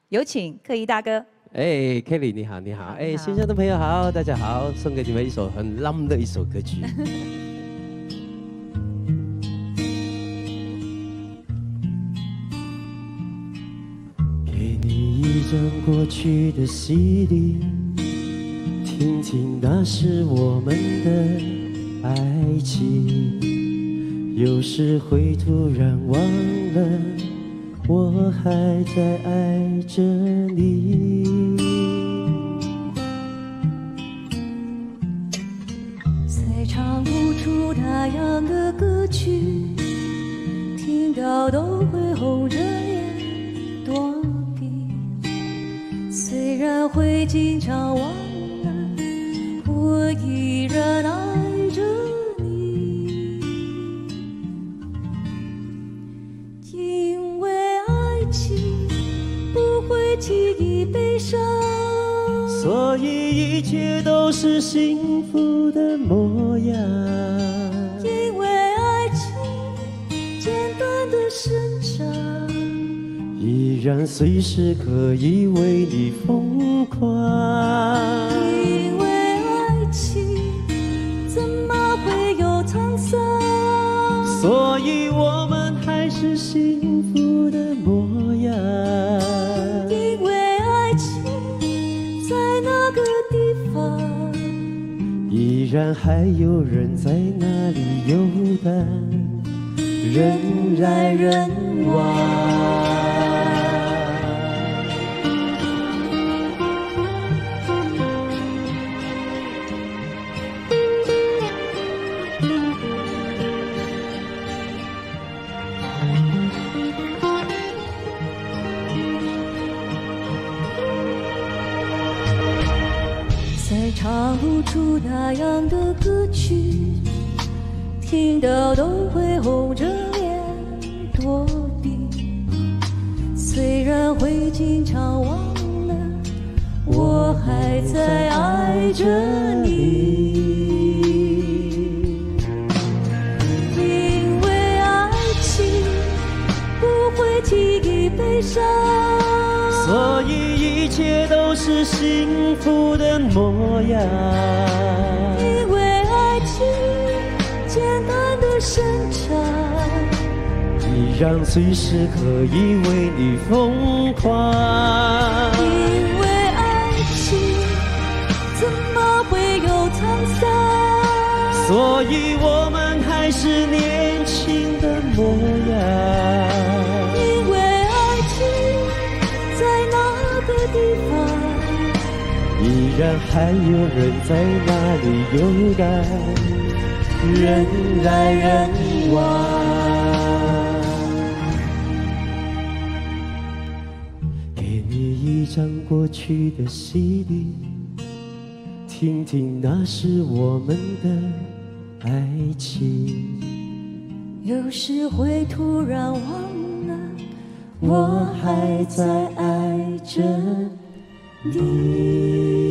有请克一大哥。 哎 ，Kelly 你好，你好，哎，线上的朋友好，大家好，送给你们一首很浪的一首歌曲。给你一张过去的 CD， 听听那是我们的爱情。有时会突然忘了，我还在爱着你。 再唱不出那样的歌曲，听到都会红着脸躲避。虽然会经常忘了，我依然爱着你。因为爱情不会轻易悲伤， 所以一切都是幸福的模样。 因为爱情简单的生长， 依然随时可以为你疯狂。 因为爱情怎么会有沧桑， 所以我们还是幸福的模样。 因为爱情在那个地方， 依然还有人在那里游荡，人来人往。 再唱不出那样的歌曲，听到都会红着脸躲避。虽然会经常忘了，我还在爱着你。因为爱情不会轻易悲伤， 所以一切都是幸福的模样。 因为爱情简单的生长， 依然随时可以为你疯狂。 因为爱情怎么会有沧桑， 所以我们还是年轻的模样。 因为爱情在那个地方， 依然还有人在那里游荡，人来人往。给你一张过去的 CD， 听听那是我们的爱情。 有时会突然忘了， 我还在爱着你。